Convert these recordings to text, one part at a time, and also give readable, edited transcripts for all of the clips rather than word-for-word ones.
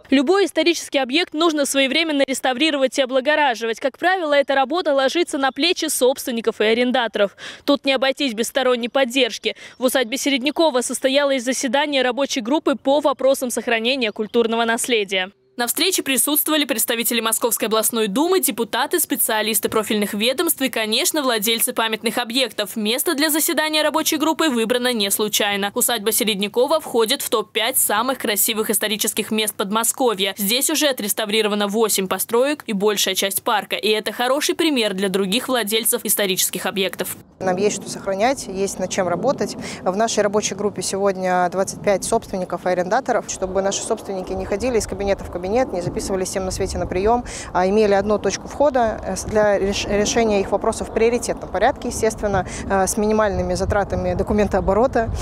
Любой исторический объект нужно своевременно реставрировать и облагораживать. Как правило, эта работа ложится на плечи собственников и арендаторов. Тут не обойтись без сторонней поддержки. В усадьбе Середнякова состоялось заседание рабочей группы по вопросам сохранения культурного наследия. На встрече присутствовали представители Московской областной думы, депутаты, специалисты профильных ведомств и, конечно, владельцы памятных объектов. Место для заседания рабочей группы выбрано не случайно. Усадьба Середнякова входит в топ-5 самых красивых исторических мест Подмосковья. Здесь уже отреставрировано 8 построек и большая часть парка. И это хороший пример для других владельцев исторических объектов. Нам есть что сохранять, есть над чем работать. В нашей рабочей группе сегодня 25 собственников и арендаторов, чтобы наши собственники не ходили из кабинета в кабинет, не записывались всем на свете на прием, а имели одну точку входа для решения их вопросов в приоритетном порядке, естественно, с минимальными затратами документооборота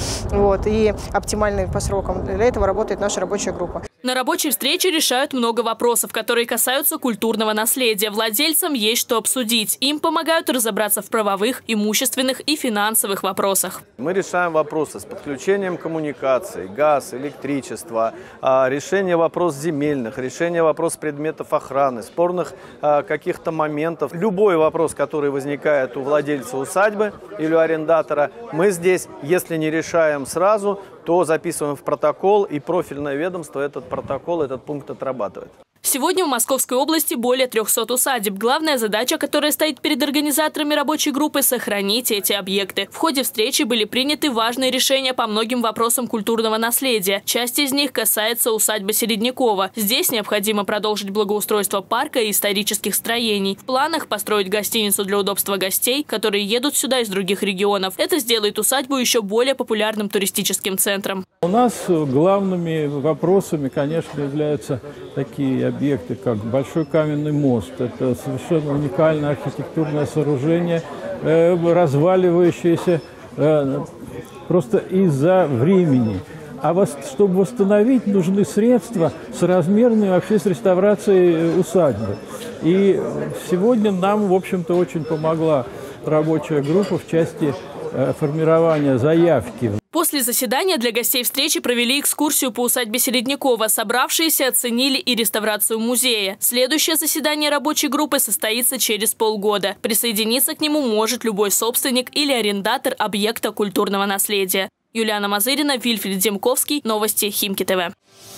и оптимальными по срокам. Для этого работает наша рабочая группа. На рабочей встрече решают много вопросов, которые касаются культурного наследия. Владельцам есть что обсудить. Им помогают разобраться в правовых, имущественных и финансовых вопросах. Мы решаем вопросы с подключением коммуникаций, газ, электричество, решение вопросов земельных, решение вопросов предметов охраны, спорных каких-то моментов. Любой вопрос, который возникает у владельца усадьбы или у арендатора, мы здесь, если не решаем сразу, то записываем в протокол, и профильное ведомство этот протокол, этот пункт отрабатывает. Сегодня в Московской области более 300 усадеб. Главная задача, которая стоит перед организаторами рабочей группы – сохранить эти объекты. В ходе встречи были приняты важные решения по многим вопросам культурного наследия. Часть из них касается усадьбы Середнякова. Здесь необходимо продолжить благоустройство парка и исторических строений. В планах построить гостиницу для удобства гостей, которые едут сюда из других регионов. Это сделает усадьбу еще более популярным туристическим центром. У нас главными вопросами, конечно, являются такие объекты, как Большой каменный мост. Это совершенно уникальное архитектурное сооружение, разваливающееся просто из-за времени. А чтобы восстановить, нужны средства соразмерные вообще с реставрацией усадьбы. И сегодня нам, в общем-то, очень помогла рабочая группа в части формирования заявки. После заседания для гостей встречи провели экскурсию по усадьбе Середнякова. Собравшиеся оценили и реставрацию музея. Следующее заседание рабочей группы состоится через полгода. Присоединиться к нему может любой собственник или арендатор объекта культурного наследия. Юлиана Мазырина, Вильфред Демковский. Новости Химки ТВ.